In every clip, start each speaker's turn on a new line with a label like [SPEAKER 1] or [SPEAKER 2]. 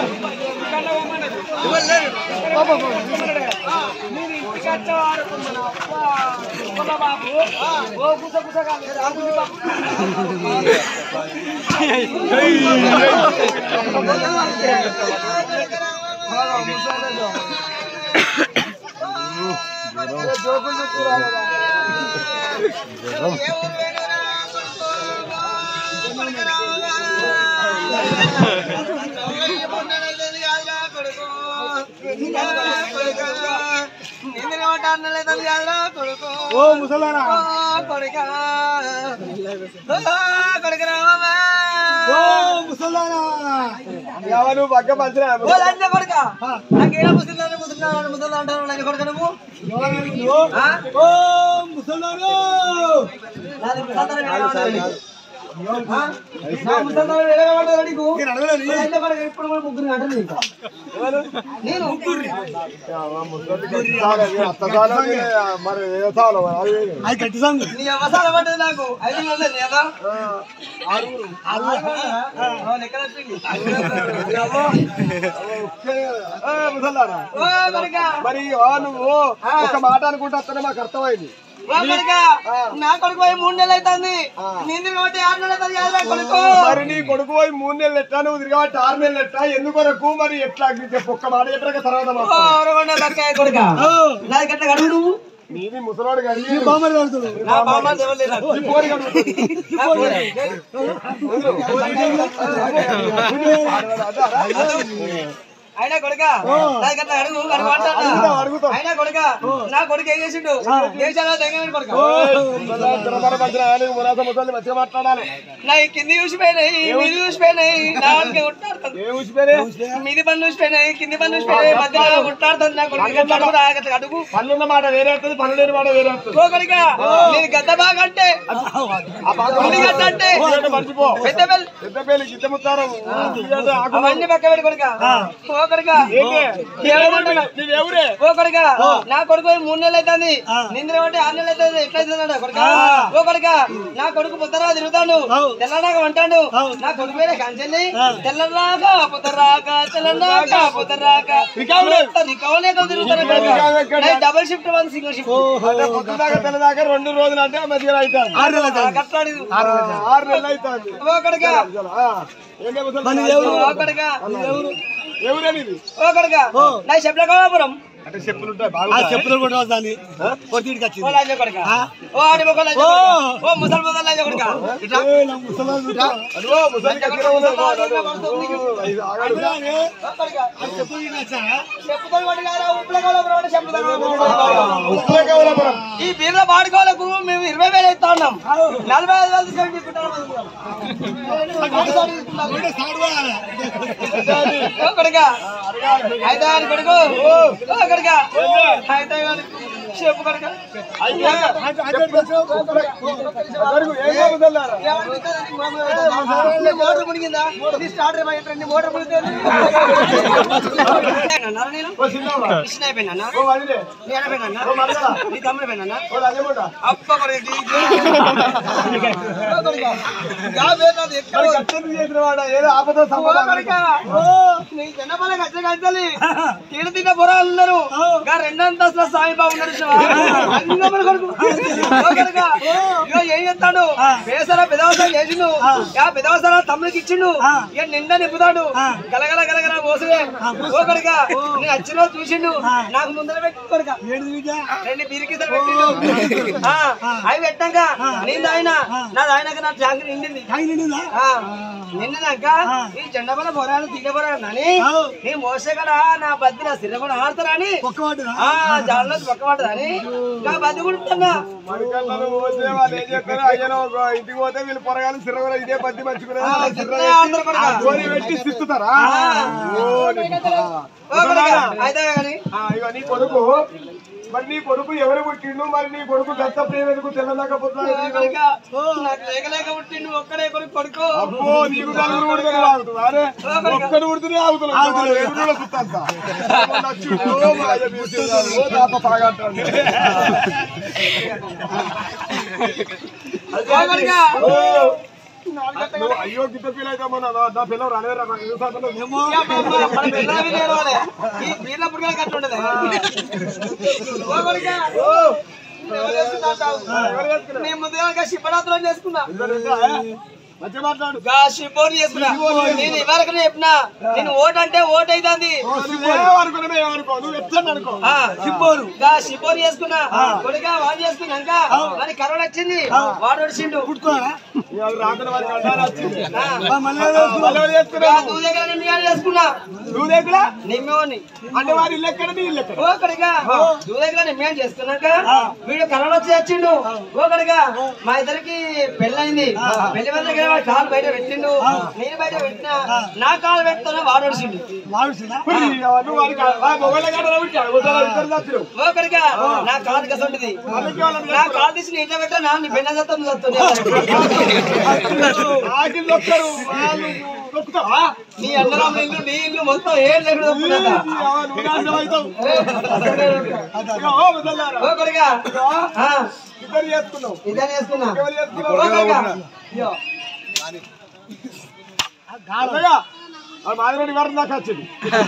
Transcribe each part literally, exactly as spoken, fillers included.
[SPEAKER 1] ఓ ముసలారా కొడుకా కొడుకు రామా ఓ ముసలారా ఎవరు పక్క పంచరా ఓ లంజ కొడుకా నాకేనా ముసలారా ముసలారా ముసలారా అంటారు లంజ కొడుకా నువ్వు ఓ ముసలారా నాది ముసలారా
[SPEAKER 2] మరి నువ్వు ఒక మాట అనుకుంటా వస్తానే మాకు అర్థమైంది.
[SPEAKER 1] నా కొడుకు పోయి మూడు నెలలు అవుతుంది నేను తిరగబట్టి ఆరు నెలలు అవుతుంది కదా కొడుకు.
[SPEAKER 2] మరి నీ కొడుకు పోయి మూడు నెలలు ఎట్టా నువ్వు తిరగబట్టి ఆరు నెలలు ఎట్టా ఎందుకొరకు మరి ఎట్లా చెప్పు ఒక్క మాట చెప్పాక తర్వాత
[SPEAKER 1] కొడుక నాది గట్ల గడువు నువ్వు
[SPEAKER 2] నీది ముసలాడు కానీ
[SPEAKER 1] అయినా కొడుక అడుగు అడుగు అయినా కొడుక నా కొడుకు ఏం చేసిండు దేశాల కొడుక
[SPEAKER 2] మాట్లాడాలి
[SPEAKER 1] నా కింది చూసిపోయినాయి మీది చూసిపోయినాయి మీది పనులు చూసిపోయినాయి కింది పనులు చూసిపోయినాయి మధ్యలో కొట్లాడుతుంది నా కొడుకు అడుగు
[SPEAKER 2] పనున్న మాట వేరే వస్తుంది పనులు లేని మాట వేరే వస్తుంది.
[SPEAKER 1] ఓ కొడుక నేను గద్ద బాగా అంటే గద్ద అంటే
[SPEAKER 2] మర్చిపో
[SPEAKER 1] పెద్ద పెళ్ళి
[SPEAKER 2] పెద్ద పెళ్లి గిద్ద ముత్తారం
[SPEAKER 1] అవన్నీ పక్క పెట్టి కొడుక ఓ కొడుక నా కొడుకు మూడు నెలలు అవుతుంది నింద్ర అంటే ఆరు నెలలు అవుతుంది ఎట్లయితుందంట కొడుక ఓ కొడుక నా కొడుకు పుత్తరా తిరుగుతాడు తెల్లరాక అంటాడు నా కొడుకు మీద కంచెల్లి తెల్లరాక పుత్తరాక తెల్లరాక పుత్తరాక రికవలే తిరుగుతాను double shift one single shift
[SPEAKER 2] పొద్దుదాకా తెల్లదాకా రెండు రోజులు అంటే మధ్యలో అవుతాను ఆరు నెలలు అవుతుంది.
[SPEAKER 1] ఓ కొడుక
[SPEAKER 2] ఎవరని
[SPEAKER 1] ఓ కొడుక నా చెప్పల కోపురం
[SPEAKER 2] అంటే చెప్పులు ఉంటాయి బాగా
[SPEAKER 1] చెప్పులు కూడా దాన్ని ఓ లాజ కొడుక ఓ ఆడి మొక్క లాజ ఓ ముసల్ ముసల్ లాజ కొడుక ఇట్లా
[SPEAKER 2] అదో ముసలి కచ్చిరా ఉన్నాడు
[SPEAKER 1] ఈ బీర్ల బాడుకోలకు మేము ఇరవై వేలు ఇస్తా ఉన్నాం నలభై ఐదు వేలు తీసుకుంటాం కొడుక అయితే కొడుకు కొడుక అయితే చెప్పు కొడుక మోటార్ మునిగిందా స్టార్ట్ మోటార్ మునిగితే కృష్ణ అయిపోయినా నీ తమ్ముడు పోయినా అప్ప జనపల గచ్చ గంటలి తిన తిన్న పొరాలు ఉన్నారు రెండంతస్తుల సాయిబాబు ఉన్నారు ఏం చేస్తాడు పేసర పెదవసాలు చేసిండు ఆ పెదవసాల తమ్ముడికి ఇచ్చిండు ఇక నిండా నింపుతాడు గలగల గలగల పోసే ఓ కొడుక నేను వచ్చిన రోజు చూసిండు నాకు ముందర పెట్టి కొడుక రెండు బీరికిద్దరు పెట్టిండు అవి పెట్టాక నేను ఆయన నాది ఆయనక నా ట్యాంక్ నిండింది నిండినాక ఈ జెండపల పొరాలు తీగ పొరాలు అని నీ మోసే కదా నా బద్ది నా సిర కూడా ఆడతారా అని జాలలో పక్కబడ్డదా అని నా బద్ది కూడా
[SPEAKER 2] ఇంటికి పోతే వీళ్ళు పొరగాలి సిర కూడా ఇదే బద్ది మంచుకునే పెట్టి సిక్కుతారా
[SPEAKER 1] అయితే
[SPEAKER 2] ఇక నీ కొడుకు మరి నీ కొడుకు ఎవరు పుట్టిండు మరి నీ కొడుకు దత్త ప్రేమ ఎందుకు తెల్లలేకపోతున్నాడు
[SPEAKER 1] పుట్టిండు ఒక్కడే కొడుకు కొడుకు
[SPEAKER 2] అబ్బో నీకు నలుగురు ఉడితే ఆగుతుంది అరే ఒక్కడు ఉడితేనే ఆగుతున్నాడు అయ్యో గిద్ద ఫీల్ అయితే మన నా పిల్లలు రాలేరా
[SPEAKER 1] ఈ పీర్లప్పుడు కూడా కట్టు ఉండదు నేను ముందుగా శివరాత్రులు చేసుకున్నా
[SPEAKER 2] మంచిగా మాట్లాడు
[SPEAKER 1] శివోని చేసుకున్నా నేను ఇవరకు చెప్పినా నేను ఓటు అంటే ఓటు అవుతుంది శివోరు శివోని చేసుకున్నా కొడుగా వాడు చేసుకున్నాక మరి కరోనా వచ్చింది వాడు వచ్చిండు నువ్వు దగ్గర నిమ్మ చేసుకున్నా
[SPEAKER 2] నువ్వు దగ్గర
[SPEAKER 1] నిమ్మని
[SPEAKER 2] అంటే వారి ఇల్లు ఎక్కడ నీ ఇల్లు ఎక్కడ
[SPEAKER 1] ఓకడిగా నువ్వు దగ్గర నిమ్మ చేసుకున్నాక వీడు కరోనా వచ్చి వచ్చిండు ఓకడిగా మా ఇద్దరికి పెళ్ళయింది పెళ్లి దగ్గర కాలు బయట పెట్టిండు నేను బయట పెట్టినా నా కాలు పెట్టుకున్నా వాడు వచ్చిండు ఓకడిగా నా కాలు కసంటుంది నా కాలు తీసి నీ ఇంట్లో పెట్టా నా నీ పెన్న చత్తం నీ అన్నరా ఇల్లు నీ ఇల్లు మొత్తం ఏం లేదు
[SPEAKER 2] ఇద్దరు చేసుకున్నావు
[SPEAKER 1] ఇద్దరు చేసుకున్నా
[SPEAKER 2] మాదిరెడ్డి గారు నాకు వచ్చింది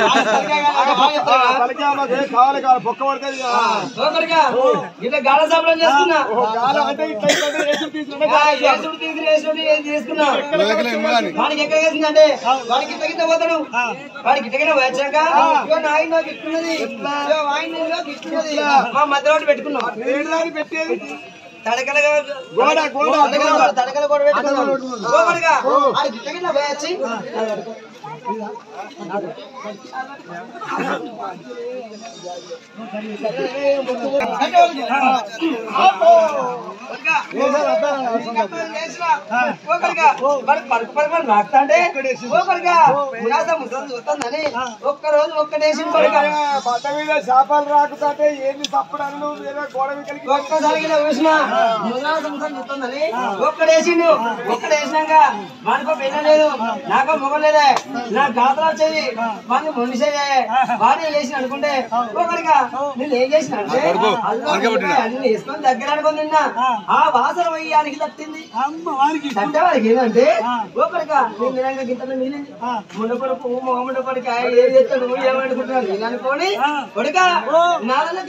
[SPEAKER 2] కావాలి కావాలి పొక్క పడుతుంది
[SPEAKER 1] ఇట్లా గాఢ సభలం చేసుకున్నా
[SPEAKER 2] అంటే
[SPEAKER 1] తీసుకున్నా వాడికి ఎక్కడ వేసిందంటే వాడికి ఇట్ట కింద పోతాడు వాడికి ఇట్ట కింద వచ్చాక ఆయన ఇస్తున్నది ఆయన ఇస్తున్నది మా మధ్య రోడ్డు పెట్టుకున్నాం
[SPEAKER 2] పెట్టేది
[SPEAKER 1] తడకల
[SPEAKER 2] గోడ గోడ
[SPEAKER 1] తడకల గోడ పెట్టుకున్నాం వాడికి ఇట్ట కింద పోయొచ్చి చూస్తుందని ఒక్క రోజు ఒక్కటేసి
[SPEAKER 2] బట్ట మీద చేపలు రాకుతాంటే ఏంది తప్పడానికి నువ్వు గోడ
[SPEAKER 1] ఒక్కసారి చూసిన చూస్తుందని ఒక్కడేసిండు ఒక్కడేసినాక మనకు పెళ్ళ లేదు నాకు మొగం లేదే నా గాతలు వచ్చేది వాడిని మనిషే వాడిని వేసి అనుకుంటే ఒకరిగా నేను ఏం చేసిన అంటే అన్ని వేసుకొని దగ్గర అనుకుని నిన్న ఆ వాసన వయ్యానికి తట్టింది అంటే వాడికి ఏంటంటే ఒకరిగా నేను వినంగా గింత మిగిలింది మునకొడుకు మొహమ్మడు కొడుక ఏం చేస్తాడు ఏమనుకుంటున్నాడు నేను అనుకోని కొడుక నాలలో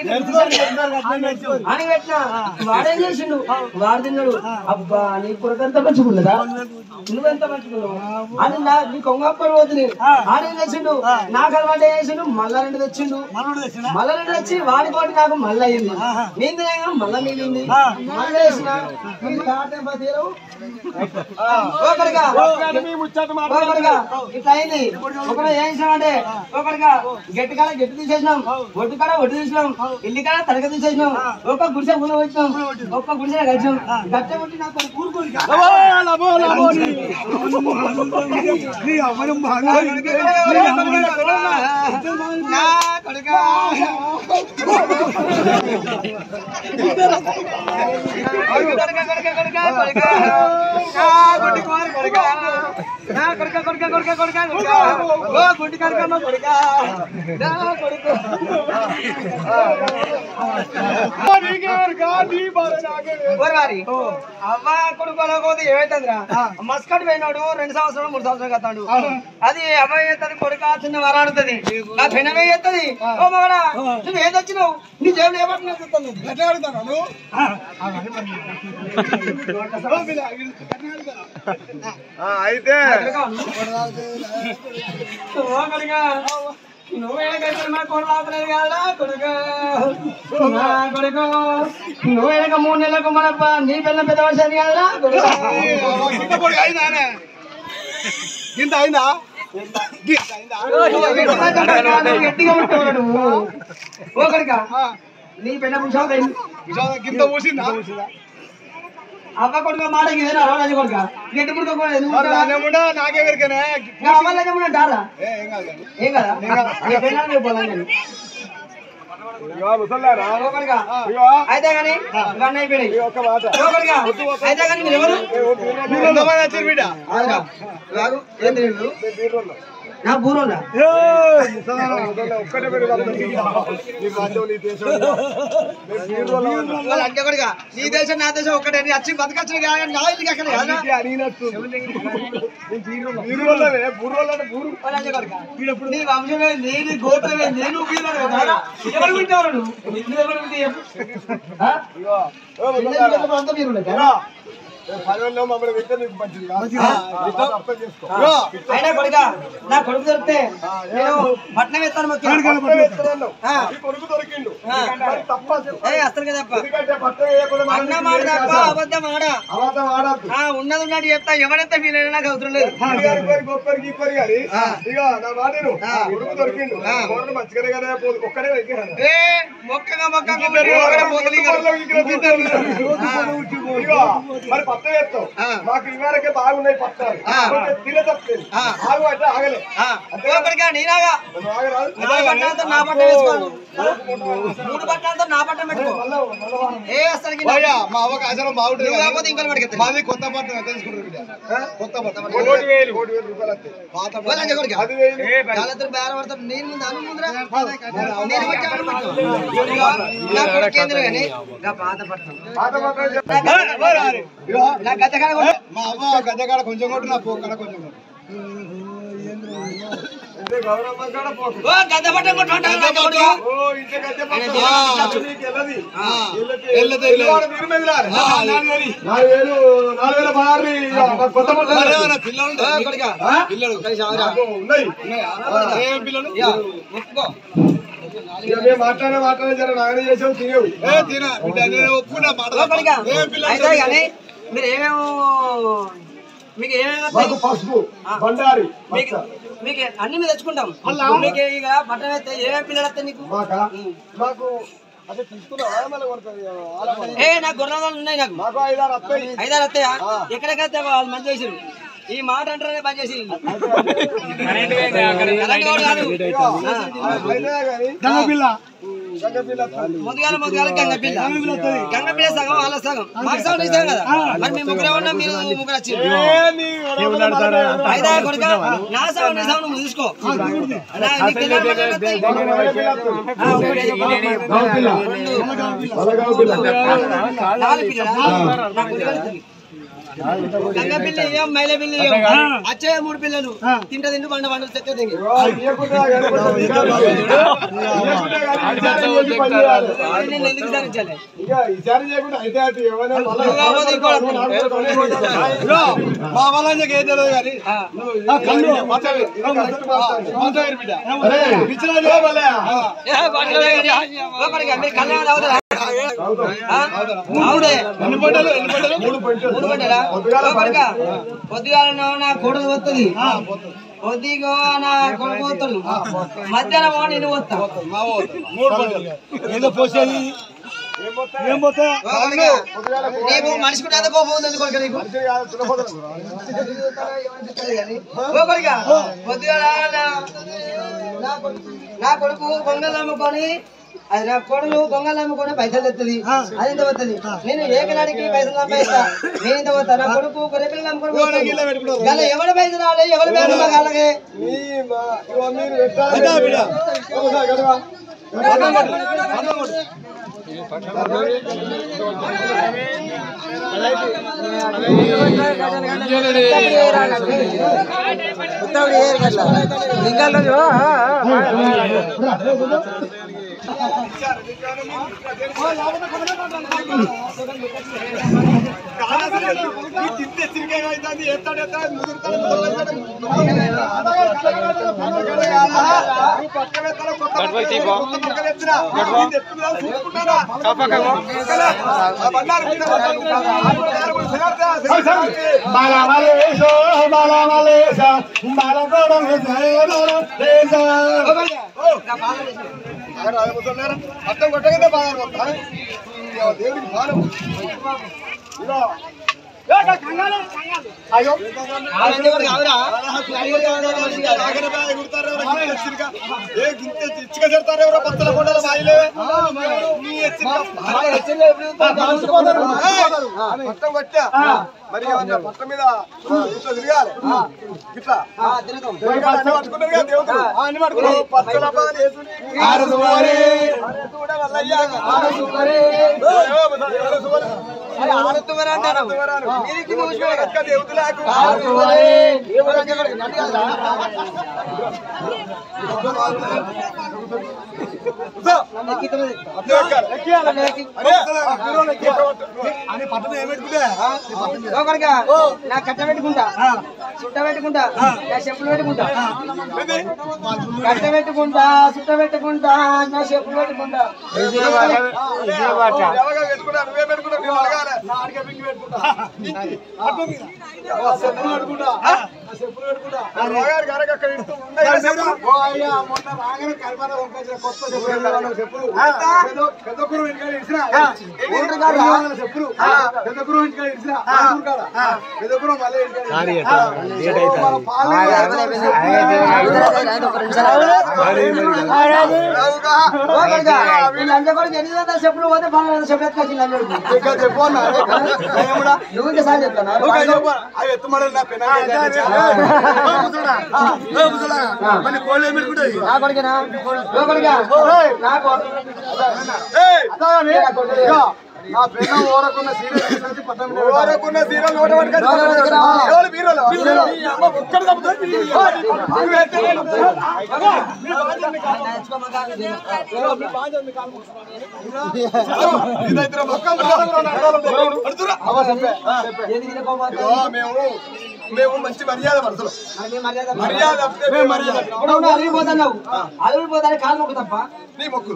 [SPEAKER 1] అని పెట్టినా వాడేం చేసిండు వాడు తిన్నాడు అబ్బా నీ కొడుకంతా మంచుకున్నదా నువ్వెంత మంచుకున్నావు అని నా నీ కొంగప్పని పోతుంది ఆడేం తెచ్చిండు నాకు అలవాటు చేసిండు మళ్ళా రెండు తెచ్చిండు మళ్ళా రెండు తెచ్చి వాడి కోటి నాకు మళ్ళీ అయింది నేను తినగా మళ్ళా మిగిలింది మళ్ళీ వేసిన ఇట్లా అయింది ఒకరు ఏం చేసినామంటే ఒకరిగా గట్టి కాడ గట్టి తీసేసినాం ఒడ్డు కాడ ఒడ్డు తీసినాం ఇల్లి కాడ తడక తీసేసినాం ఒక్క గుడిసె పూల వచ్చినాం ఒక్క గుడిసె కలిసినాం గట్టె కొట్టి నాకు కూరుకోండి అవ్వ కొడుకోలేకపోతే ఏమైతుందిరా మస్కట్ పోయినాడు రెండు సంవత్సరాలు మూడు సంవత్సరాలు కట్టాడు అది అబ్బాయి ఎత్తది కొడుక చిన్న వరాడుతుంది నా పెనమే ఎత్తది ఓ మగడా నువ్వు ఏది వచ్చినావు నీ జేబులు ఏమంటున్నావు
[SPEAKER 2] అయితే
[SPEAKER 1] నువ్వేనక కొడలేదు కదా కొడుకు కొడుకు నువ్వేనక మూడు నెలలకు మన నీ పిల్ల పెద్ద వర్షాన్ని కదా కొడుకు
[SPEAKER 2] ఇంత అయిందా
[SPEAKER 1] గట్టిగా ఉంటాడు నువ్వు ఓ కొడుక నీ పెద్ద పుషాలు
[SPEAKER 2] గింత పూసిందా
[SPEAKER 1] అవ్వ కొడుకు మాట ఇదేనా రాజు కొడుక గట్టి కొడుకోలేదు
[SPEAKER 2] నాకే వెరికనే
[SPEAKER 1] అవ్వాలరా ఏం కదా అయితే కానీ ఇవన్నీ అయిపోయినాయి అయితే కానీ మీరు ఎవరు నా బూరోలా
[SPEAKER 2] ఒక్కటే పెరుగు
[SPEAKER 1] అంటే కూడా నీ దేశం నా దేశం ఒక్కటే వచ్చి బతకచ్చు నా ఇల్లు అక్కడ
[SPEAKER 2] అడిగినట్టు
[SPEAKER 1] నీ వంశమే నేను గోత్రమే నేను ఎవరు వింటారు నువ్వు ఎవరు వింటే
[SPEAKER 2] పదవుల్లో మమ్మల్ని వింటే నీకు మంచిది
[SPEAKER 1] అయినా కొడుక నా కొడుకు దొరికితే నేను పట్నం ఎత్తాను
[SPEAKER 2] కొడుకు దొరికిండు
[SPEAKER 1] అసలు తప్ప అన్న మాట తప్ప అబద్ధం ఆడ ఉన్నది ఉన్నట్టు చెప్తా ఎవరైతే మీరు నాకు అవసరం లేదు
[SPEAKER 2] గొప్పరికి ఇప్పరి గారి ఇక నా మాటను కొడుకు దొరికిండు మంచిగానే కదా ఒక్కడే
[SPEAKER 1] ఏ మొక్కగా మొక్కగా
[SPEAKER 2] మరి పత్తం వేస్తాం మాకు ఇవాళకే బాగున్నాయి పత్తాలు తినే తప్పలేదు ఆగు అంటే ఆగలే
[SPEAKER 1] నీరాగా పట్టణంతో నా పట్ట వేసుకోను మూడు పట్టణంతో నా పట్ట పెట్టుకో ఏ అసలు
[SPEAKER 2] మా అవకాశం బాగుంటుంది
[SPEAKER 1] కాకపోతే ఇంకా పట్టుకెళ్తాను
[SPEAKER 2] మాది కొత్త పట్టణం తెలుసుకుంటారు కొత్త పట్టణం కోటి వేలు కోటి వేలు రూపాయలు
[SPEAKER 1] బేరపడతాం నేను ముందు అను ముందురా నేను వచ్చి అనుకుంటాను కానీ పాత పట్టణం నా గద్దెకాడ
[SPEAKER 2] మా అమ్మ గద్దెకాడ కొంచెం కొట్టు నా పోక్కడ కొంచెం కొట్టు
[SPEAKER 1] గద్దె పట్టం
[SPEAKER 2] మాట్లాడే మాట్లాడే జర నాగనే చేసావు తినేవు ఒప్పుకున్నా
[SPEAKER 1] అయితే కానీ మీరు ఏమేమో మీకు ఏమేమి
[SPEAKER 2] పసుపు బండారి
[SPEAKER 1] మీకు అన్ని మీద తెచ్చుకుంటాం మీకు ఇక బట్టలు అయితే ఏమేమి పిల్లలు వస్తాయి నీకు
[SPEAKER 2] మాకు
[SPEAKER 1] ఏ నాకు గొర్రెలు ఉన్నాయి నాకు ఐదారు వస్తాయా ఎక్కడికైతే వాళ్ళు మంచి చేసారు ఈ మాట అంటారే పని చేసి ముదిగాల ముదిగాల గంగపిల్ల గంగపిల్ల సగం వాళ్ళ సగం మాకు సగం ఇస్తాం కదా మరి మీ ముగ్గురు ఉన్నా మీరు ముగ్గురు వచ్చి అయితే కొడుక నా సగం నీ సగం నువ్వు తీసుకో నాలుగు పిల్లలు గంగ పిల్ల ఏం మైల పిల్ల వచ్చే మూడు పిల్లలు తింట తింటూ పండు పండు చెక్క తింగి ఎందుకు సాధించాలి
[SPEAKER 2] మా వాళ్ళకి ఏం తెలియదు
[SPEAKER 1] కానీ కళ్యాణ్ అవుతుందా పొద్దుగాల నా కొడుకు వస్తుంది పొద్దుగో నా కొడుకు పోతాడు మధ్యాహ్నం నేను పోతా
[SPEAKER 2] ఏదో పోసేది
[SPEAKER 1] నీకు మనిషి కూడా పోతుంది కొడుకు నీకు పొద్దుగాల నా కొడుకు బొంగలు అమ్ముకొని అది నా కొడుకు బొంగలు అమ్ముకొని పైసలు తెస్తుంది అది ఎంత పోతుంది నేను ఏకనాడికి పైసలు సంపాదిస్తా నేను ఎంత పోతా నా కొడుకు గొర్రెపిల్లలు అమ్ముకొని పోతాను ఎవరి పైసలు రాలే ఎవరి పేరు అలాగే
[SPEAKER 2] అర్థం కొట్టగా బాగా దేవుడికి బాగా అయ్యో మొత్తం కొట్టా మరి మొత్తం మీద ఇట్లా తిరగాలి ఇట్లా అన్ని పట్టుకున్నారు కదా దేవతలు అన్ని పట్టుకున్నారు పచ్చల
[SPEAKER 1] నా కట్ట పెట్టుకుంటా చుట్ట పెట్టుకుంటా నా చెప్పులు పెట్టుకుంటా కట్ట పెట్టుకుంటా చుట్ట పెట్టుకుంటా నా చెప్పులు పెట్టుకుంటా చెప్పులు పోతే చెప్పులు నువ్వు ఇంకా సార్ చెప్తాను
[SPEAKER 2] నా ప్రేమ ఓరకున్న సీరియల్ ఓరకున్న సీరియల్ మేము మేము మంచి మర్యాద మనుషులు మర్యాద
[SPEAKER 1] అడిగిపోతున్నావు అడిగిపోతానే కాలు మొక్కు తప్ప
[SPEAKER 2] నీ మొక్కు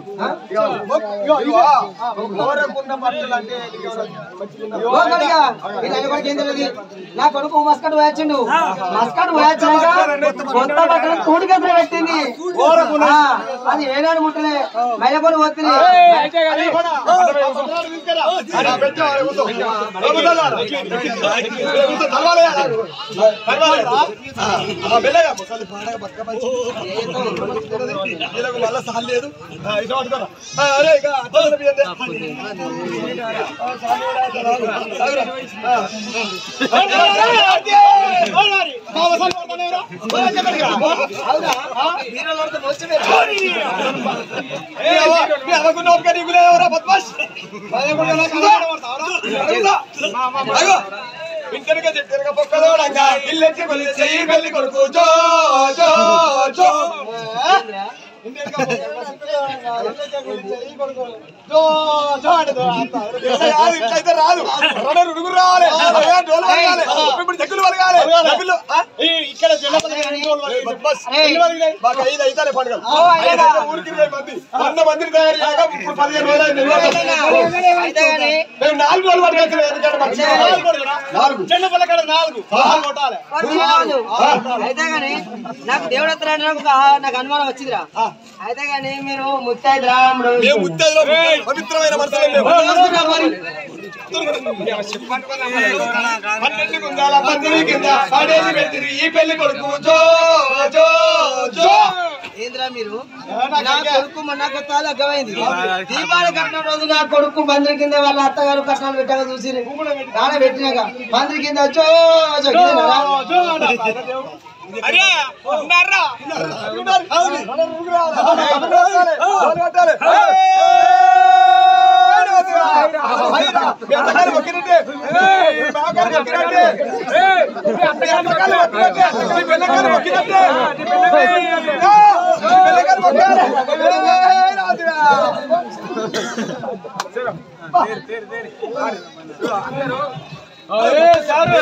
[SPEAKER 1] నా కొడుకు మస్కట్ పోయొచ్చిండు మస్కట్ పోయొచ్చాక కొత్త బట్టలు తోడుకెత్తలు పెట్టింది అది ఏనాడు ముట్టలే మైలకొని పోతుంది
[SPEAKER 2] మళ్ళా సాల్ లేదు ఇంటర్గా చెట్టరుగా పొక్కదోడంగా ఇల్లెచ్చి చెయ్యి పెళ్లి కొడుకు జో జో జో ఇట్లయితే రాదు రుడుగురు రావాలి ఇప్పుడు చెక్కులు వలగాలి ఇక్కడ మాకు ఐదు అవుతాయి పండుగలు ఊరికి మంది వంద మందిని తయారు చేయగా ఇప్పుడు పదిహేను రోజులు మేము నాలుగు రోజులు పట్టుకెళ్తాం నాలుగు చెన్న పల్లెక్కడ నాలుగు కొట్టాలి
[SPEAKER 1] అయితే గానీ నాకు దేవుడు ఎత్తాడు నాకు అనుమానం వచ్చిందిరా అయితే గానీ మీరు ముత్తైదురా
[SPEAKER 2] పవిత్రమైన ఈ పెళ్లి కొడుకు
[SPEAKER 1] ఏంద్రా మీరు నా కొడుకు మొన్న కొత్తాలు అగ్గమైంది దీపావళి కట్టిన రోజు నా కొడుకు బంద్రి కింద వాళ్ళ అత్తగారు కట్నాలు పెట్టాక చూసి నాన్న పెట్టినాక బంద్రి కింద వచ్చో
[SPEAKER 2] అందరూ